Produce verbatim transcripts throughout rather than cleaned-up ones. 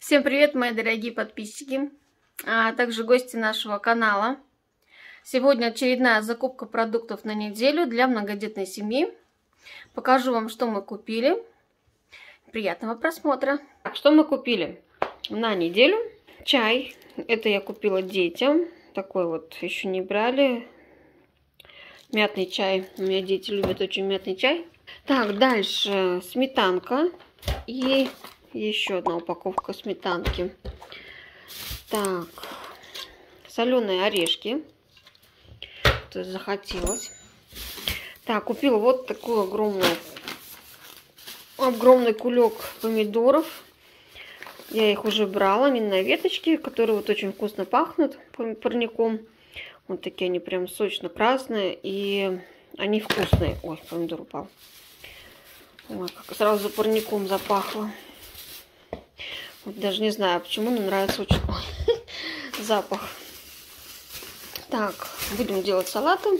Всем привет, мои дорогие подписчики, а также гости нашего канала. Сегодня очередная закупка продуктов на неделю для многодетной семьи. Покажу вам, что мы купили. Приятного просмотра. Что мы купили на неделю? Чай. Это я купила детям. Такой вот еще не брали. Мятный чай. У меня дети любят очень мятный чай. Так, дальше сметанка и еще одна упаковка сметанки. Так, соленые орешки. То есть захотелось. Так, купила вот такой огромный, огромный кулек помидоров. Я их уже брала, они на веточке, которые вот очень вкусно пахнут парником. Вот такие они прям сочно-красные и они вкусные. Ой, помидор упал. Ой, как сразу парником запахло. Вот даже не знаю, почему, но нравится очень запах. Так, будем делать салаты.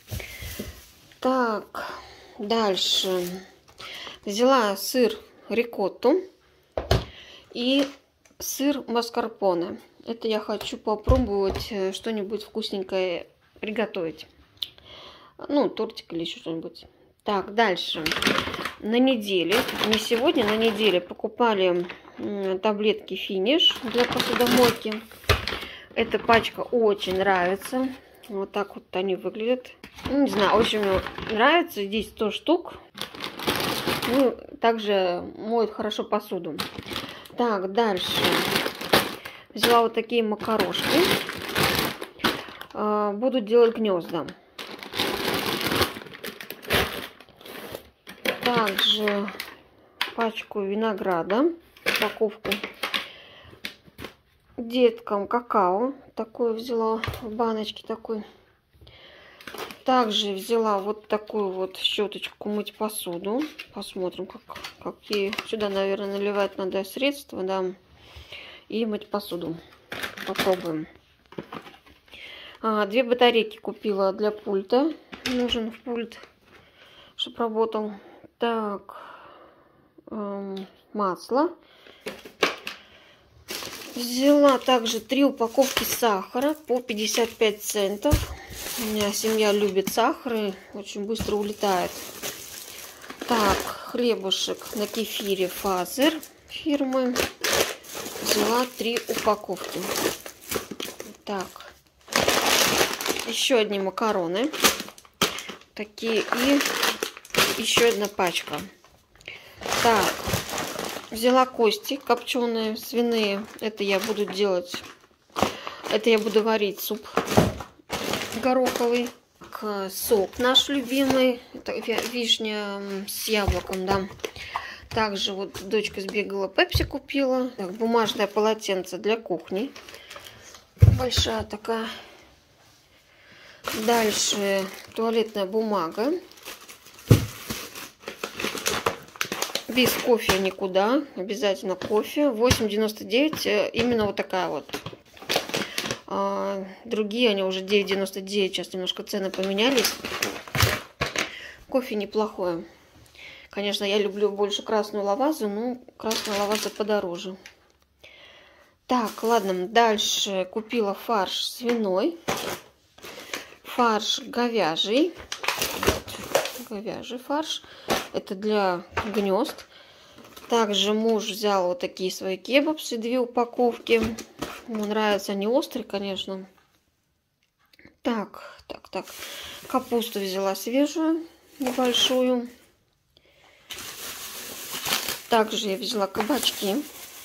Так, дальше. Взяла сыр рикотту и сыр маскарпоне. Это я хочу попробовать что-нибудь вкусненькое приготовить. Ну, тортик или еще что-нибудь. Так, дальше. На неделе, не сегодня, на неделе покупали таблетки Финиш для посудомойки. Эта пачка очень нравится. Вот так вот они выглядят. Ну, не знаю, очень мне нравится. Здесь сто штук. Ну, также моют хорошо посуду. Так, дальше. Взяла вот такие макарошки. Буду делать гнезда. Также пачку винограда, упаковку. Деткам какао такое взяла в баночке такой. Также взяла вот такую вот щеточку мыть посуду. Посмотрим, как, какие. Сюда, наверное, наливать надо средства, да. И мыть посуду. Попробуем. А, две батарейки купила для пульта. Нужен пульт, чтобы работал. Так, эм, масло. Взяла также три упаковки сахара по пятьдесят пять центов. У меня семья любит сахар и очень быстро улетает. Так, хлебушек на кефире Фазер фирмы. Взяла три упаковки. Так, еще одни макароны. Такие и еще одна пачка. Так, взяла кости копченые, свиные. Это я буду делать, это я буду варить суп гороховый. Сок наш любимый, это вишня с яблоком, да. Также вот дочка сбегала, пепси купила. Так, бумажное полотенце для кухни. Большая такая. Дальше туалетная бумага. Без кофе никуда. Обязательно кофе. восемь девяносто девять. Именно вот такая вот. А, другие они уже девять девяносто девять. Сейчас немножко цены поменялись. Кофе неплохое. Конечно, я люблю больше красную лавазу, но красная лаваза подороже. Так, ладно. Дальше купила фарш свиной. Фарш говяжий. Говяжий фарш. Это для гнезд. Также муж взял вот такие свои кебабсы, две упаковки. Ему нравятся они острые, конечно. Так, так, так. Капусту взяла свежую, небольшую. Также я взяла кабачки.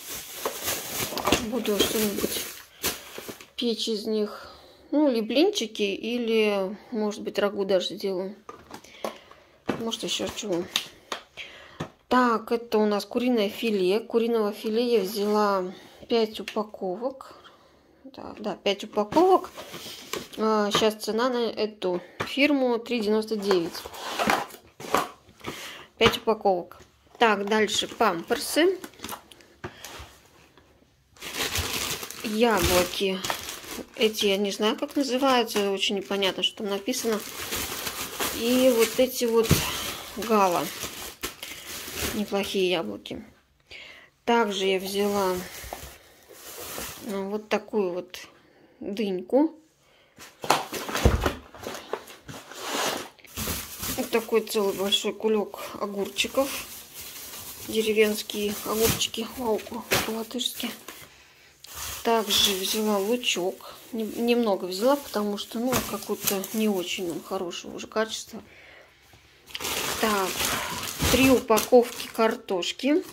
Буду что-нибудь печь из них. Ну, или блинчики, или, может быть, рагу даже сделаю. Может, еще чего. Так, это у нас куриное филе. Куриного филе я взяла пять упаковок. Да, да, пять упаковок. А, сейчас цена на эту фирму три девяносто девять. пять упаковок. Так, дальше памперсы. Яблоки. Эти я не знаю, как называются. Очень непонятно, что там написано. И вот эти вот гала. Неплохие яблоки. Также я взяла вот такую вот дыньку. Вот такой целый большой кулек огурчиков. Деревенские огурчики, по-латышски. Также взяла лучок. Немного взяла, потому что, ну, какой-то не очень он хорошего уже качества. Так, три упаковки картошки.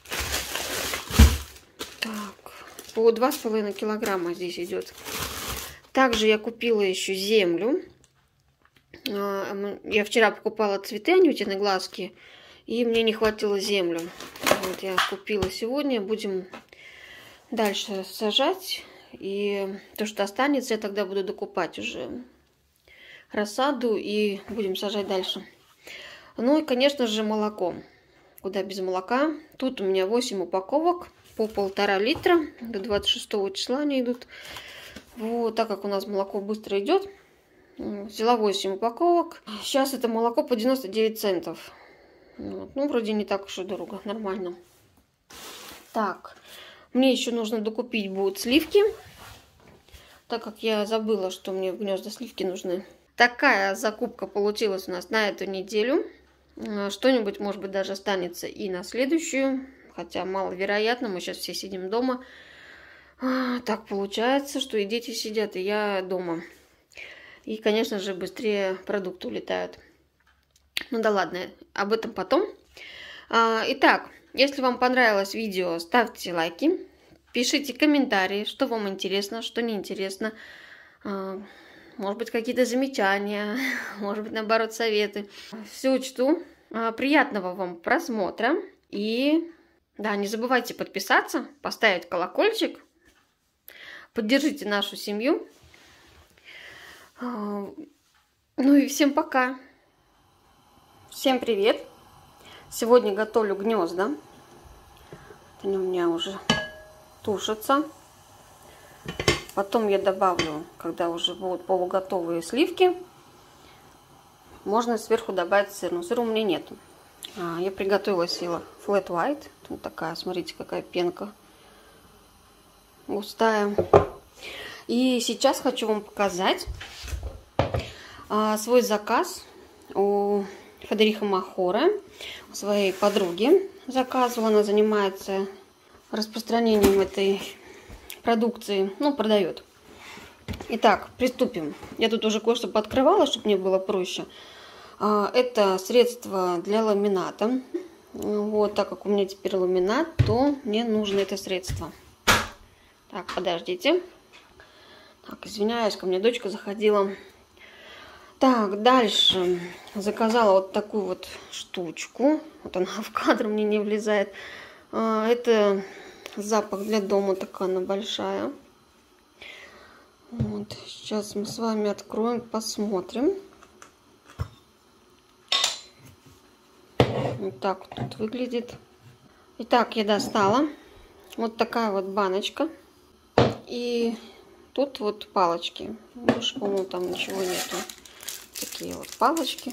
Так, по два с половиной килограмма здесь идет. Также я купила еще землю. Я вчера покупала цветы анютины глазки, и мне не хватило землю. Вот я купила сегодня. Будем дальше сажать. И то, что останется, я тогда буду докупать уже рассаду и будем сажать дальше. Ну и, конечно же, молоко. Куда без молока. Тут у меня восемь упаковок по полтора литра. До двадцать шестого числа они идут. Вот, так как у нас молоко быстро идет, взяла восемь упаковок. Сейчас это молоко по девяносто девять центов. Вот. Ну, вроде не так уж и дорого, нормально. Так, мне еще нужно докупить будут сливки, так как я забыла, что мне в гнезда сливки нужны. Такая закупка получилась у нас на эту неделю. Что-нибудь, может быть, даже останется и на следующую, хотя маловероятно, мы сейчас все сидим дома. Так получается, что и дети сидят, и я дома. И, конечно же, быстрее продукты улетают. Ну да ладно, об этом потом. Итак, если вам понравилось видео, ставьте лайки, пишите комментарии, что вам интересно, что неинтересно. Может быть, какие-то замечания, может быть, наоборот, советы. Все учту. Приятного вам просмотра. И да, не забывайте подписаться, поставить колокольчик. Поддержите нашу семью. Ну и всем пока. Всем привет. Сегодня готовлю гнезда. Они у меня уже тушатся. Потом я добавлю, когда уже будут полуготовые сливки, можно сверху добавить сыр. Но сыра у меня нету. А, я приготовила сила flat white. Вот такая, смотрите, какая пенка густая. И сейчас хочу вам показать а, свой заказ у Федерико Махоре, у своей подруги заказывала. Она занимается распространением этой продукции, ну, продает. Итак, приступим. Я тут уже кое-что пооткрывала, чтобы мне было проще. А, это средство для ламината. Вот, так как у меня теперь ламинат, то мне нужно это средство. Так, подождите. Так, извиняюсь, ко мне дочка заходила. Так, дальше заказала вот такую вот штучку. Вот она в кадр мне не влезает. Это запах для дома, такая она большая. Вот, сейчас мы с вами откроем, посмотрим. Вот так вот тут выглядит. Итак, я достала. Вот такая вот баночка. И тут вот палочки. Больше, по-моему, там ничего нету. Такие вот палочки.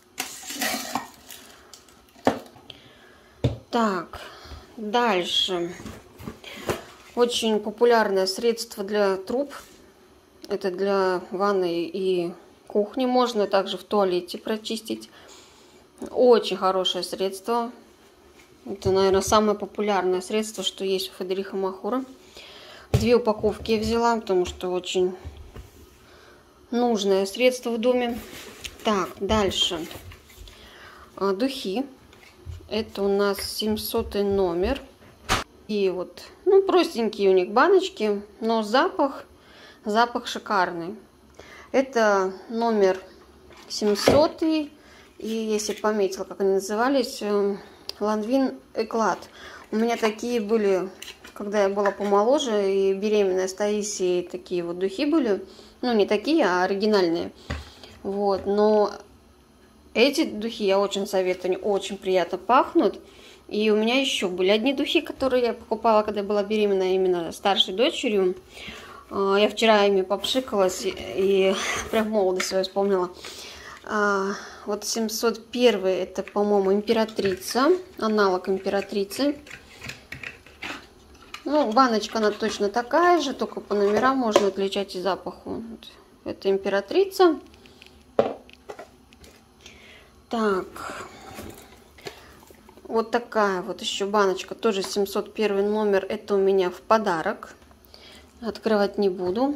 Так, дальше. Очень популярное средство для труб. Это для ванной и кухни. Можно также в туалете прочистить. Очень хорошее средство. Это, наверное, самое популярное средство, что есть у Федерико Махоре. Две упаковки я взяла, потому что очень нужное средство в доме. Так, дальше. Духи. Это у нас семисотый номер. И вот, ну, простенькие у них баночки, но запах, запах шикарный. Это номер семисотый. И если пометила, как они назывались, Lanvin Eclat. У меня такие были, когда я была помоложе и беременная с Таисией, такие вот духи были. Ну, не такие, а оригинальные. Вот, но эти духи я очень советую, они очень приятно пахнут. И у меня еще были одни духи, которые я покупала, когда я была беременна именно старшей дочерью. Я вчера ими попшикалась и, и прям молодость свою вспомнила. Вот семьсот первый, это, по-моему, императрица, аналог императрицы. Ну, баночка она точно такая же, только по номерам можно отличать и запаху. Это императрица. Так. Вот такая вот еще баночка, тоже семьсот первый номер. Это у меня в подарок. Открывать не буду.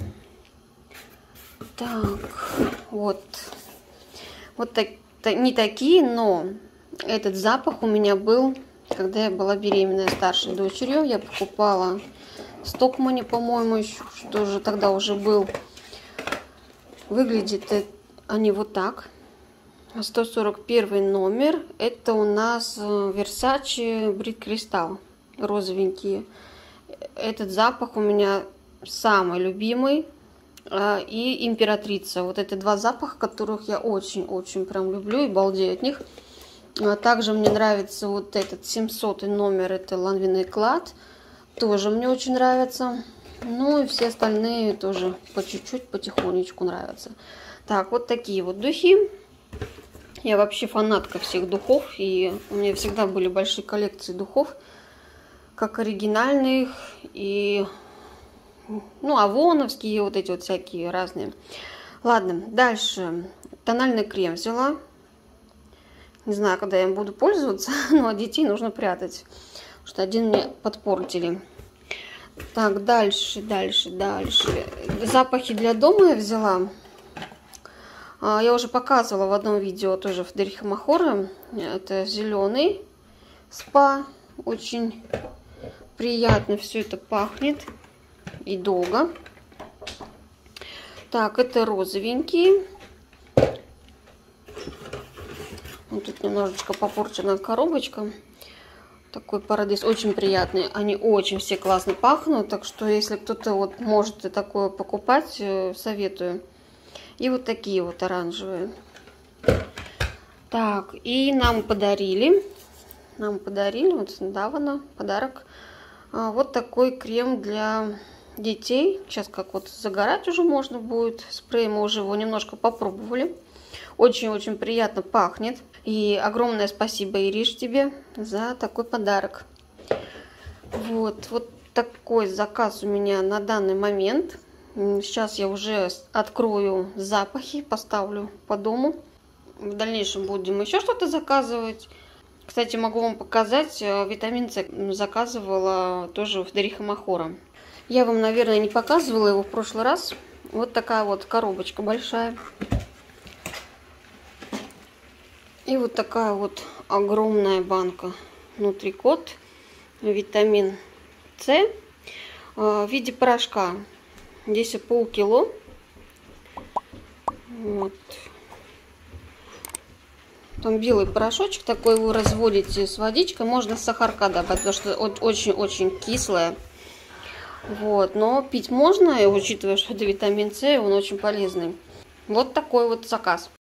Так, вот. Вот так, не такие, но этот запах у меня был, когда я была беременная старшей дочерью. Я покупала в Стокмане, по-моему, еще, что же тогда уже был. Выглядит они вот так. сто сорок первый номер. Это у нас Versace Брит Кристалл. Розовенькие. Этот запах у меня самый любимый. И императрица. Вот это два запаха, которых я очень-очень прям люблю и балдею от них. Также мне нравится вот этот семисотый номер. Это Lanvin Eclat. Тоже мне очень нравится. Ну и все остальные тоже по чуть-чуть, потихонечку нравятся. Так, вот такие вот духи. Я вообще фанатка всех духов. И у меня всегда были большие коллекции духов. Как оригинальных и... Ну, авоновские, вот эти вот всякие разные. Ладно, дальше. Тональный крем взяла. Не знаю, когда я им буду пользоваться, но от детей нужно прятать. Потому что один мне подпортили. Так, дальше, дальше, дальше. Запахи для дома я взяла. Я уже показывала в одном видео тоже в Дерихамахоре. Это зеленый спа. Очень приятно все это пахнет. И долго. Так, это розовенький. Вот тут немножечко попорчена коробочка. Такой парадис. Очень приятный. Они очень все классно пахнут. Так что, если кто-то вот может такое покупать, советую. И вот такие вот оранжевые. Так, и нам подарили. Нам подарили, вот недавно подарок. Вот такой крем для детей. Сейчас как вот загорать уже можно будет. Спрей мы уже его немножко попробовали. Очень-очень приятно пахнет. И огромное спасибо, Ириш, тебе за такой подарок. Вот, вот такой заказ у меня на данный момент. Сейчас я уже открою запахи, поставлю по дому. В дальнейшем будем еще что-то заказывать. Кстати, могу вам показать, витамин С заказывала тоже в Дерихамахоре. Я вам, наверное, не показывала его в прошлый раз. Вот такая вот коробочка большая. И вот такая вот огромная банка Нутрикот. Витамин С в виде порошка. Здесь полкило. Вот. Там белый порошочек такой, вы разводите с водичкой. Можно сахарка добавить, потому что очень-очень кислое. Вот, но пить можно, и учитывая, что это витамин С, он очень полезный. Вот такой вот заказ.